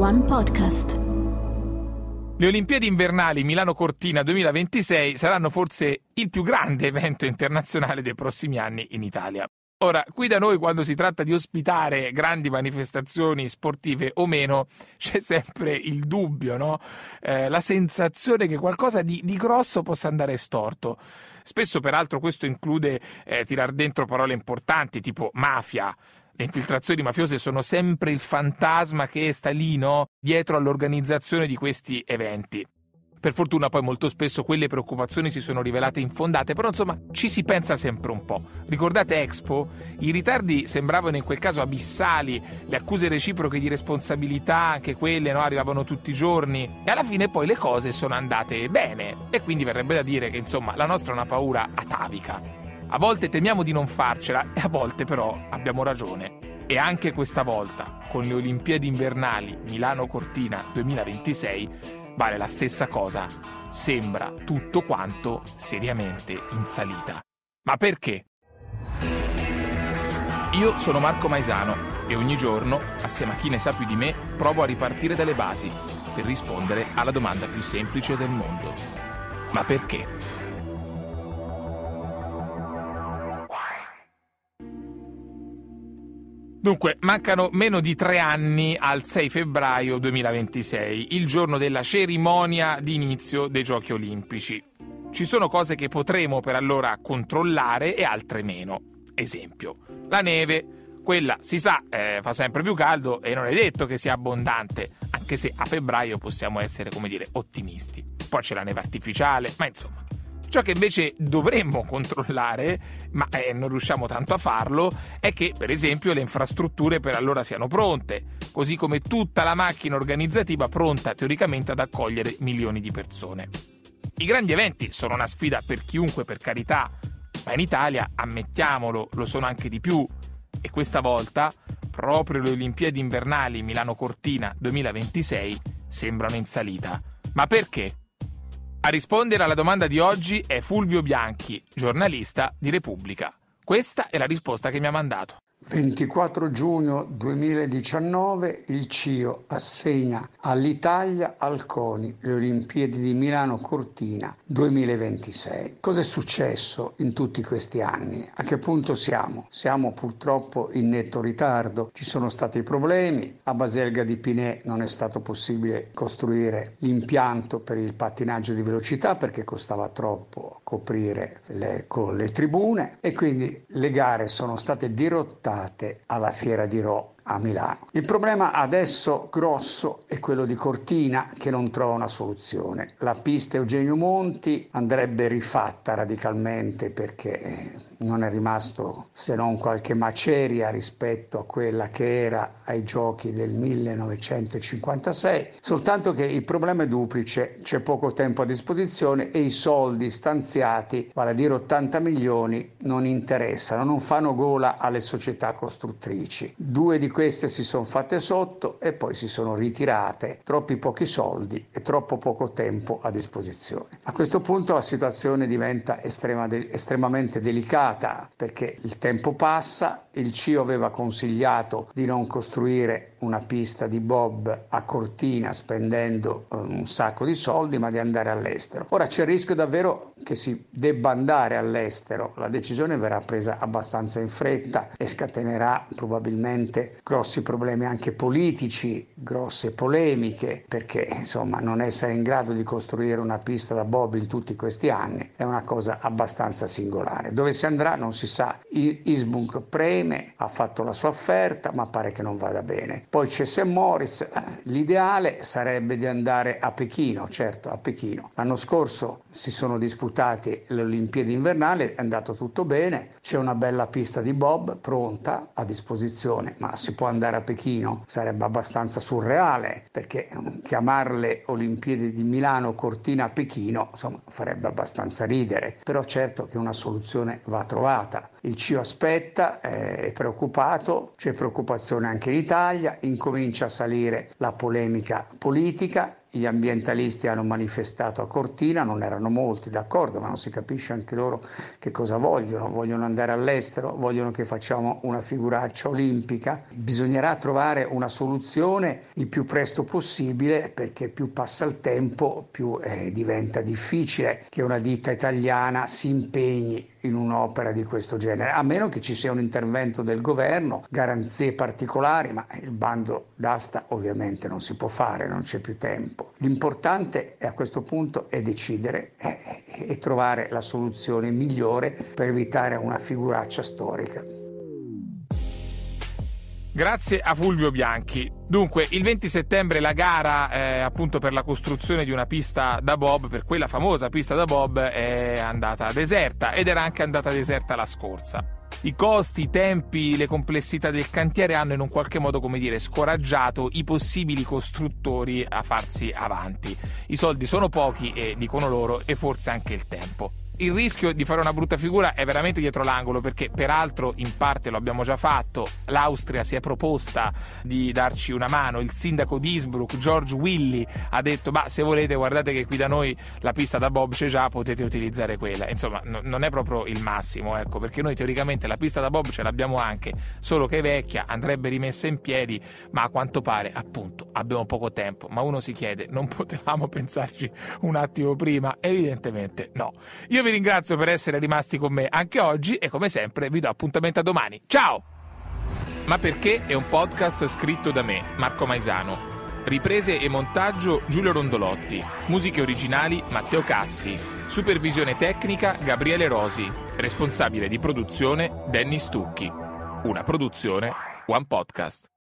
One Podcast. Le Olimpiadi invernali Milano-Cortina 2026 saranno forse il più grande evento internazionale dei prossimi anni in Italia. Ora, qui da noi quando si tratta di ospitare grandi manifestazioni sportive o meno, c'è sempre il dubbio, no? La sensazione che qualcosa di grosso possa andare storto. Spesso, peraltro, questo include tirar dentro parole importanti, tipo mafia. Le infiltrazioni mafiose sono sempre il fantasma che sta lì, no? Dietro all'organizzazione di questi eventi. Per fortuna poi molto spesso quelle preoccupazioni si sono rivelate infondate, però insomma ci si pensa sempre un po'. Ricordate Expo? I ritardi sembravano in quel caso abissali, le accuse reciproche di responsabilità, anche quelle, no? Arrivavano tutti i giorni, e alla fine poi le cose sono andate bene, e quindi verrebbe da dire che insomma la nostra è una paura atavica. A volte temiamo di non farcela e a volte però abbiamo ragione. E anche questa volta, con le Olimpiadi invernali Milano-Cortina 2026, vale la stessa cosa. Sembra tutto quanto seriamente in salita. Ma perché? Io sono Marco Maesano e ogni giorno, assieme a chi ne sa più di me, provo a ripartire dalle basi per rispondere alla domanda più semplice del mondo. Ma perché? Dunque, mancano meno di 3 anni al 6 febbraio 2026, il giorno della cerimonia di inizio dei Giochi Olimpici. Ci sono cose che potremo per allora controllare e altre meno. Esempio, la neve. Quella, si sa, fa sempre più caldo e non è detto che sia abbondante, anche se a febbraio possiamo essere, come dire, ottimisti. Poi c'è la neve artificiale, ma insomma. Ciò che invece dovremmo controllare, ma non riusciamo tanto a farlo, è che, per esempio, le infrastrutture per allora siano pronte, così come tutta la macchina organizzativa pronta teoricamente ad accogliere milioni di persone. I grandi eventi sono una sfida per chiunque, per carità, ma in Italia, ammettiamolo, lo sono anche di più. E questa volta, proprio le Olimpiadi invernali Milano-Cortina 2026 sembrano in salita. Ma perché? A rispondere alla domanda di oggi è Fulvio Bianchi, giornalista di Repubblica. Questa è la risposta che mi ha mandato. 24 giugno 2019 il CIO assegna all'Italia al CONI le Olimpiadi di Milano-Cortina 2026. Cosa è successo in tutti questi anni? A che punto siamo? Siamo purtroppo in netto ritardo. Ci sono stati problemi. A Baselga di Pinè non è stato possibile costruire l'impianto per il pattinaggio di velocità perché costava troppo coprire con le tribune e quindi le gare sono state dirottate alla Fiera di Rho a Milano. Il problema adesso grosso è quello di Cortina che non trova una soluzione. La pista Eugenio Monti andrebbe rifatta radicalmente perché non è rimasto se non qualche maceria rispetto a quella che era ai giochi del 1956, soltanto che il problema è duplice, c'è poco tempo a disposizione e i soldi stanziati, vale a dire 80 milioni, non interessano, non fanno gola alle società costruttrici. 2 di queste si sono fatte sotto e poi si sono ritirate, troppi pochi soldi e troppo poco tempo a disposizione. A questo punto la situazione diventa estremamente delicata perché il tempo passa, il CIO aveva consigliato di non costruire una pista di bob a Cortina spendendo un sacco di soldi, ma di andare all'estero. Ora c'è il rischio davvero che si debba andare all'estero, la decisione verrà presa abbastanza in fretta e scatenerà probabilmente grossi problemi anche politici, grosse polemiche, perché insomma non essere in grado di costruire una pista da bob in tutti questi anni è una cosa abbastanza singolare. Dove si andrà non si sa. Isbunk preme, ha fatto la sua offerta, ma pare che non vada bene. Poi c'è St. Moritz, l'ideale sarebbe di andare a Pechino, certo a Pechino. L'anno scorso si sono disputati le Olimpiadi invernali, è andato tutto bene, c'è una bella pista di bob pronta a disposizione, ma si può andare a Pechino? Sarebbe abbastanza surreale, perché chiamarle Olimpiadi di Milano, Cortina, Pechino, insomma, farebbe abbastanza ridere, però certo che una soluzione va trovata. Il CIO aspetta, è preoccupato, c'è preoccupazione anche in Italia, incomincia a salire la polemica politica gli ambientalisti hanno manifestato a Cortina, non erano molti, d'accordo, ma non si capisce anche loro che cosa vogliono andare all'estero, vogliono che facciamo una figuraccia olimpica. Bisognerà trovare una soluzione il più presto possibile, perché più passa il tempo più diventa difficile che una ditta italiana si impegni in un'opera di questo genere, a meno che ci sia un intervento del governo, garanzie particolari, ma il bando d'asta ovviamente non si può fare, non c'è più tempo. L'importante a questo punto è decidere e trovare la soluzione migliore per evitare una figuraccia storica. Grazie a Fulvio Bianchi. Dunque, il 20 settembre la gara appunto per la costruzione di una pista da bob, per quella famosa pista da bob, è andata deserta, ed era anche andata deserta la scorsa. I costi, i tempi, le complessità del cantiere hanno in un qualche modo, come dire, scoraggiato i possibili costruttori a farsi avanti. I soldi sono pochi, e dicono loro, e forse anche il tempo. Il rischio di fare una brutta figura è veramente dietro l'angolo, perché peraltro in parte lo abbiamo già fatto. L'Austria si è proposta di darci una mano, il sindaco di Innsbruck, George Willy, ha detto ma se volete guardate che qui da noi la pista da bob c'è già, potete utilizzare quella. Insomma, non è proprio il massimo, ecco, perché noi teoricamente la pista da bob ce l'abbiamo anche, solo che è vecchia, andrebbe rimessa in piedi, ma a quanto pare appunto abbiamo poco tempo. Ma uno si chiede, non potevamo pensarci un attimo prima? Evidentemente no. Io vi ringrazio per essere rimasti con me anche oggi e come sempre vi do appuntamento a domani. Ciao! Ma perché è un podcast scritto da me, Marco Maisano. Riprese e montaggio Giulio Rondolotti. Musiche originali Matteo Cassi. Supervisione tecnica Gabriele Rosi. Responsabile di produzione Dennis Stucchi. Una produzione One Podcast.